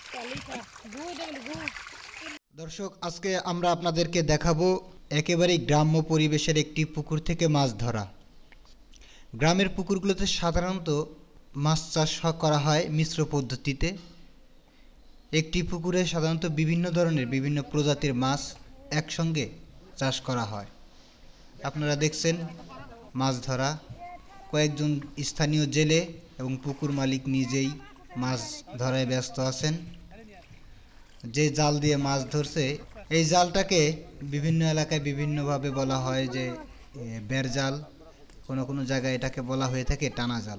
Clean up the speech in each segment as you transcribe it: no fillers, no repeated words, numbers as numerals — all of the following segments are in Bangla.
দর্শক, আজকে আমরা আপনাদেরকে দেখাবো একেবারেই গ্রাম্য পরিবেশের একটি পুকুর থেকে মাছ ধরা। গ্রামের পুকুরগুলোতে সাধারণত মাছ চাষ করা হয় মিশ্র পদ্ধতিতে। একটি পুকুরে সাধারণত বিভিন্ন ধরনের বিভিন্ন প্রজাতির মাছ একসঙ্গে চাষ করা হয়। আপনারা দেখছেন মাছ ধরা, কয়েকজন স্থানীয় জেলে এবং পুকুর মালিক নিজেই মাছ ধরায় ব্যস্ত আছেন। যে জাল দিয়ে মাছ ধরছে, এই জালটাকে বিভিন্ন এলাকায় বিভিন্নভাবে বলা হয় যে বেড় জাল, কোনো কোনো জায়গায় এটাকে বলা হয়ে থাকে টানা জাল।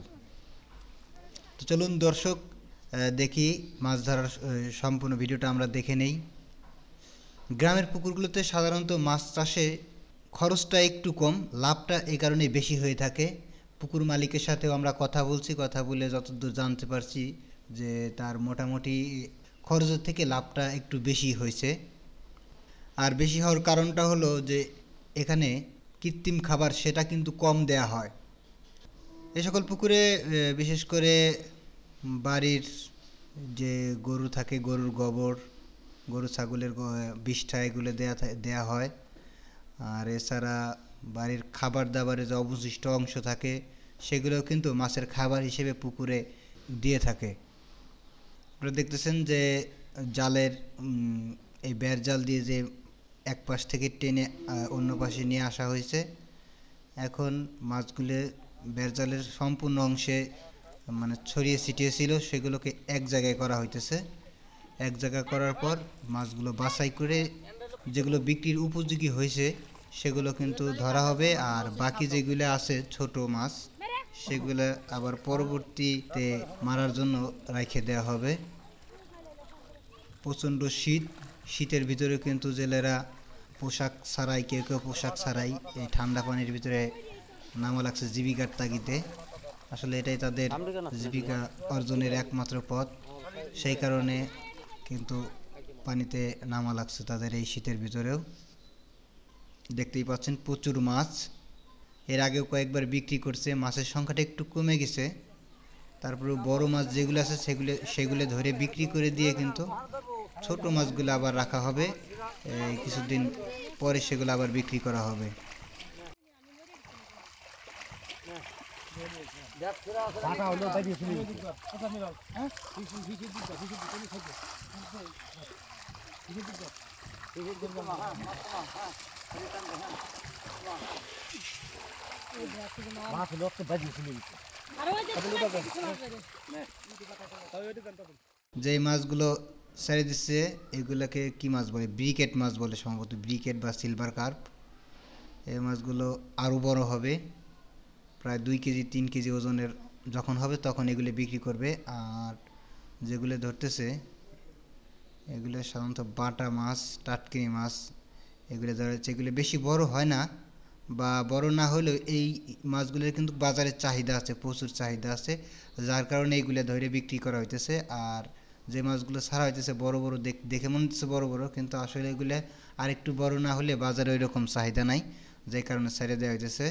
তো চলুন দর্শক, দেখি মাছ ধরার সম্পূর্ণ ভিডিওটা আমরা দেখে নেই। গ্রামের পুকুরগুলোতে সাধারণত মাছ চাষে খরচটা একটু কম, লাভটা এই কারণেই বেশি হয়ে থাকে। পুকুর মালিকের সাথেও আমরা কথা বলছি, কথা বলে যতদূর জানতে পারছি যে তার মোটামুটি খরচের থেকে লাভটা একটু বেশি হয়েছে। আর বেশি হওয়ার কারণটা হলো যে এখানে কৃত্রিম খাবার সেটা কিন্তু কম দেয়া হয়। এ সকল পুকুরে বিশেষ করে বাড়ির যে গরু থাকে, গরুর গোবর, গরু ছাগলের বিষ্ঠা, এগুলো দেয়া হয়। আর এছাড়া বাড়ির খাবার দাবারে যে অবশিষ্ট অংশ থাকে সেগুলোও কিন্তু মাছের খাবার হিসেবে পুকুরে দিয়ে থাকে। আপনারা দেখতেছেন যে জালের এই বেড় জাল দিয়ে যে এক পাশ থেকে টেনে অন্য পাশে নিয়ে আসা হয়েছে। এখন মাছগুলো বেড় জালের সম্পূর্ণ অংশে মানে ছড়িয়ে ছিটিয়ে ছিল, সেগুলোকে এক জায়গায় করা হইতেছে। এক জায়গায় করার পর মাছগুলো বাছাই করে যেগুলো বিক্রির উপযোগী হয়েছে সেগুলো কিন্তু ধরা হবে, আর বাকি যেগুলো আছে ছোট মাছ সেগুলো আবার পরবর্তীতে মারার জন্য রেখে দেওয়া হবে। প্রচণ্ড শীতের ভিতরে কিন্তু জেলেরা পোশাক ছাড়াই, কেউ কেউ পোশাক ছাড়াই এই ঠান্ডা পানির ভিতরে নামা লাগছে জীবিকার তাগিদে। আসলে এটাই তাদের জীবিকা অর্জনের একমাত্র পথ, সেই কারণে কিন্তু পানিতে নামা লাগছে তাদের এই শীতের ভিতরেও। দেখতেই পাচ্ছেন প্রচুর মাছ। এর আগেও কয়েকবার বিক্রি করছে, মাছের সংখ্যাটা একটু কমে গেছে। তারপরে বড় মাছ যেগুলো আছে সেগুলো ধরে বিক্রি করে দিয়ে কিন্তু ছোট মাছগুলো আবার রাখা হবে, কিছুদিন পরে সেগুলো আবার বিক্রি করা হবে। যেই মাছগুলো ছেড়ে দিচ্ছে এগুলোকে কি মাছ বলে, ব্রিকেট মাছ বলে সম্ভবত, ব্রিকেট বা সিলভার কার্প। এই মাছগুলো আরও বড় হবে, প্রায় 2 কেজি 3 কেজি ওজনের যখন হবে তখন এগুলো বিক্রি করবে। আর যেগুলো ধরতেছে এগুলো সাধারণত বাটা মাছ, টাটকিনি মাছ, এগুলো ধরা যাচ্ছে। এগুলো বেশি বড় হয় না, বা বড় না হলেও এই মাছগুলোর কিন্তু বাজারে চাহিদা আছে, প্রচুর চাহিদা আছে, যার কারণে এইগুলো ধরে বিক্রি করা হইতেছে। আর যে মাছগুলো ছাড়া হইতেছে বড় বড়, দেখে মনে হচ্ছে বড় বড়, কিন্তু আসলে এগুলো আর একটু বড় না হলে বাজারে ওই রকম চাহিদা নাই, যে কারণে ছেড়ে দেওয়া হইতেছে।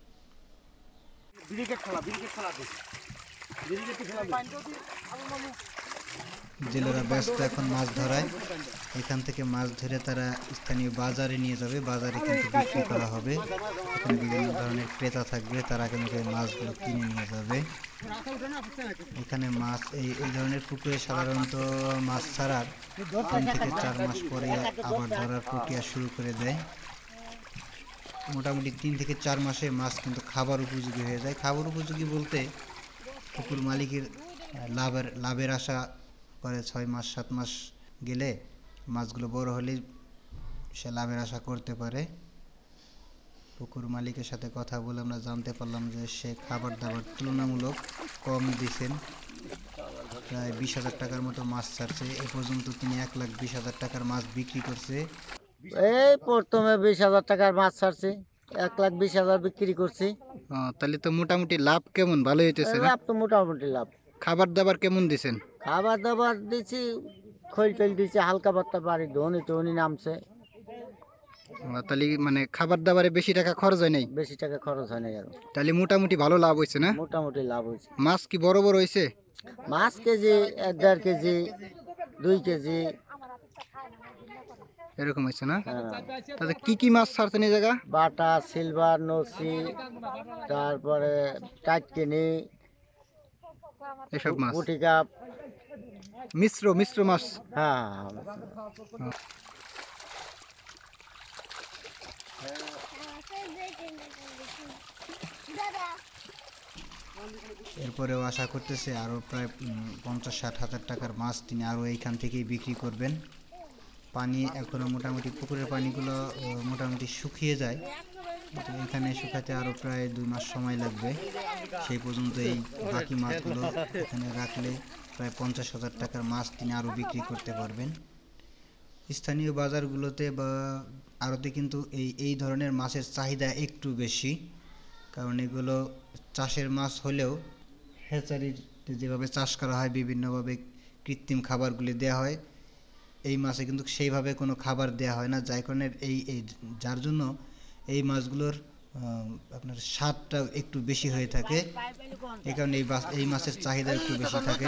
জেলেরা ব্যস্ত এখন মাছ ধরায়। এখান থেকে মাছ ধরে তারা স্থানীয় বাজারে নিয়ে যাবে, বাজারে কিন্তু বিক্রি করা হবে। এখানে বিভিন্ন ধরনের ক্রেতা থাকবে, তারা কিন্তু মাছগুলো কিনে নিয়ে যাবে। এখানে মাছ এই ধরনের পুকুরে সাধারণত মাছ ছাড়ার 3 থেকে 4 মাস পরে আবার ধরার প্রক্রিয়া শুরু করে দেয়। মোটামুটি 3 থেকে 4 মাসে মাছ কিন্তু খাবার উপযোগী হয়ে যায়। খাবার উপযোগী বলতে পুকুর মালিকের লাভের আশা করে 6 মাস 7 মাস গেলে মাছগুলো বড় হলে সে লাভের আশা করতে পারে। পুকুর মালিকের সাথে কথা বলে আমরা জানতে পারলাম যে সে খাবার দাবার তুলনামূলক কম দিচ্ছেন। প্রায় 20,000 টাকার মতো মাছ ছাড়ছে। এ পর্যন্ত তিনি 1,20,000 টাকার মাছ বিক্রি করছে। এই প্রথমে 20,000 টাকার মাছ ছাড়ছি, 1,20,000 বিক্রি করছি। তাহলে তো মোটামুটি লাভ কেমন, ভালো হইতেছে না? লাভ তো মোটামুটি লাভ। খাবার দাবার কেমন দিছেন? খাবার দাবার দিচ্ছি, খৈল টৈল দিচ্ছি, হালকা পাতলা, বাড়ি ধনি নামছে। তাহলে মানে খাবার দাবারে বেশি টাকা খরচ হয় নাই? বেশি টাকা খরচ হয় না। আর তাহলে মোটামুটি ভালো লাভ হয়েছে না? মোটামুটি লাভ হয়েছে। মাছ কি বড় বড় হয়েছে? মাছ কেজি 1.5 কেজি 2 কেজি। এরকম হয়েছে না? হ্যাঁ। তাতে কি কি মাছ ছাড়ছেন এই জায়গা? বাটা, সিলভার, নসি, তারপরে টাটকিনি, এসব মাছ পুঁটি কাপ। মিশ্র মিশ্র মাছ। হ্যাঁ। এরপরেও আশা করতেছে আরও প্রায় 50-60 হাজার টাকার মাছ তিনি আরও এইখান থেকেই বিক্রি করবেন। পানি এখনও মোটামুটি পুকুরের পানিগুলো মোটামুটি শুকিয়ে যায়, কিন্তু এখানে শুকাতে আরও প্রায় 2 মাস সময় লাগবে। সেই পর্যন্ত এই বাকি মাছগুলো এখানে রাখলে প্রায় 50,000 টাকার মাছ তিনি আরও বিক্রি করতে পারবেন। স্থানীয় বাজারগুলোতে বা আড়তে কিন্তু এই ধরনের মাছের চাহিদা একটু বেশি, কারণ এগুলো চাষের মাছ হলেও হ্যাচারির যেভাবে চাষ করা হয়, বিভিন্নভাবে কৃত্রিম খাবারগুলি দেওয়া হয়, এই মাছে কিন্তু সেইভাবে কোনো খাবার দেওয়া হয় না, যার কারণে যার জন্য এই মাছগুলোর আপনার স্বাদটা একটু বেশি হয়ে থাকে। এই কারণে এই মাছের চাহিদা একটু বেশি থাকে।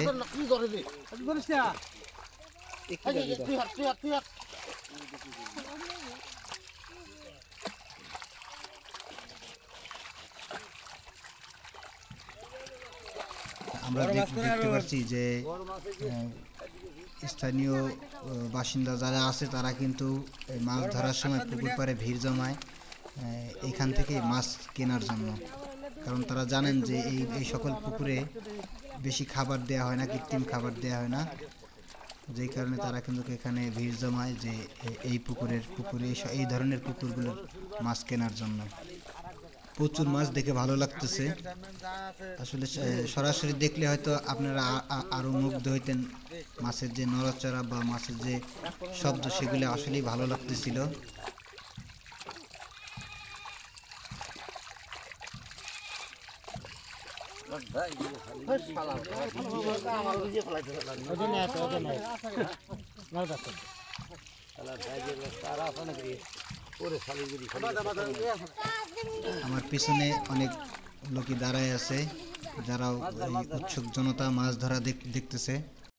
আমরা দেখতে পাচ্ছি যে স্থানীয় বাসিন্দা যারা আছে তারা কিন্তু এই মাছ ধরার সময় পুকুর পাড়ে ভিড় জমায় এখান থেকে মাছ কেনার জন্য, কারণ তারা জানেন যে এই সকল পুকুরে বেশি খাবার দেওয়া হয় না, কৃত্রিম খাবার দেওয়া হয় না, যেই কারণে তারা কিন্তু এখানে ভিড় জমায় যে পুকুরে এই ধরনের পুকুরগুলোর মাছ কেনার জন্য। প্রচুর মাছ দেখে ভালো লাগতেছে। আসলে সরাসরি দেখলে হয়তো আপনারা আরও মুগ্ধ হইতেন। মাছের যে নড়াচড়া বা মাছের যে শব্দ, সেগুলো আসলেই ভালো লাগতেছিল। আমার পিছনে অনেক লোকই দাঁড়ায় আছে, যারাও এই উৎসুক জনতা মাছ ধরা দেখতেছে।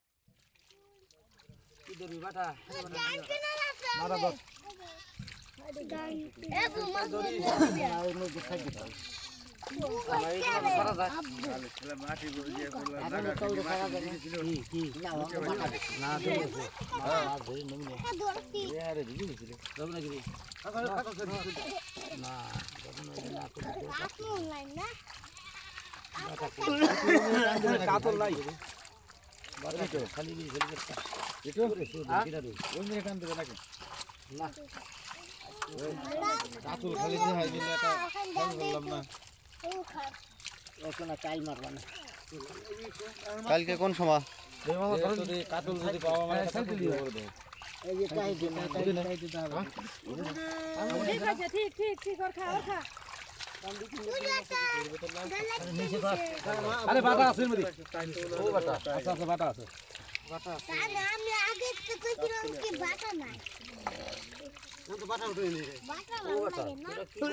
কালকে কোন সময়? আরে বাটা আছে এর মধ্যে। ও বাটা। আচ্ছা আচ্ছা বাটা আছে। আমি আগে তো কইছিলাম কি বাটা নাই। না তো বাটা উঠে নি রে। বাটা লাগে না।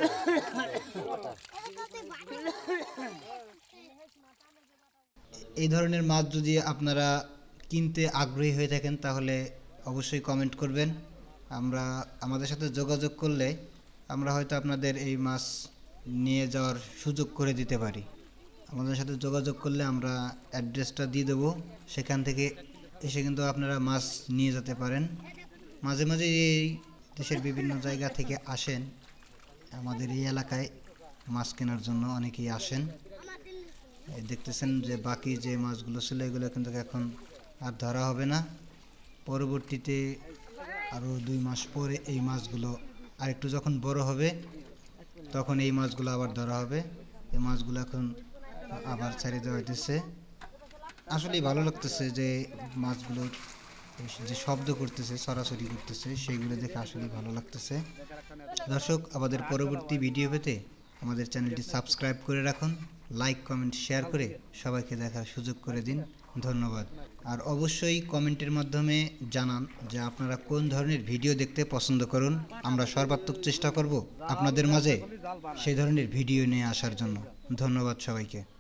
এই ধরনের মাছ যদি আপনারা কিনতে আগ্রহী হয়ে থাকেন তাহলে অবশ্যই কমেন্ট করবেন। আমাদের সাথে যোগাযোগ করলে আমরা হয়তো আপনাদের এই মাছ নিয়ে যাওয়ার সুযোগ করে দিতে পারি। আমাদের সাথে যোগাযোগ করলে আমরা অ্যাড্রেসটা দিয়ে দেবো, সেখান থেকে এসে কিন্তু আপনারা মাছ নিয়ে যেতে পারেন। মাঝে মাঝে এই দেশের বিভিন্ন জায়গা থেকে আসেন, আমাদের এই এলাকায় মাছ কেনার জন্য অনেকেই আসেন। দেখতেছেন যে বাকি যে মাছগুলো ছিল এগুলো কিন্তু এখন আর ধরা হবে না। পরবর্তীতে আরও 2 মাস পরে এই মাছগুলো আরেকটু যখন বড় হবে তখন এই মাছগুলো আবার ধরা হবে। এই মাছগুলো এখন আবার ছেড়ে দেওয়া হইতেছে। আসলেই ভালো লাগতেছে যে মাছগুলো যে শব্দ করতেছে, সরাসরি করতেছে, সেইগুলো দেখে আসলেই ভালো লাগতেছে। দর্শক, আমাদের পরবর্তী ভিডিও পেতে আমাদের চ্যানেলটি সাবস্ক্রাইব করে রাখুন, লাইক কমেন্ট শেয়ার করে সবাইকে দেখার সুযোগ করে দিন। ধন্যবাদ। আর অবশ্যই কমেন্টের মাধ্যমে জানান যে আপনারা কোন ধরনের ভিডিও দেখতে পছন্দ করুন। আমরা সর্বাত্মক চেষ্টা করব আপনাদের মাঝে সেই ধরনের ভিডিও নিয়ে আসার জন্য। ধন্যবাদ সবাইকে।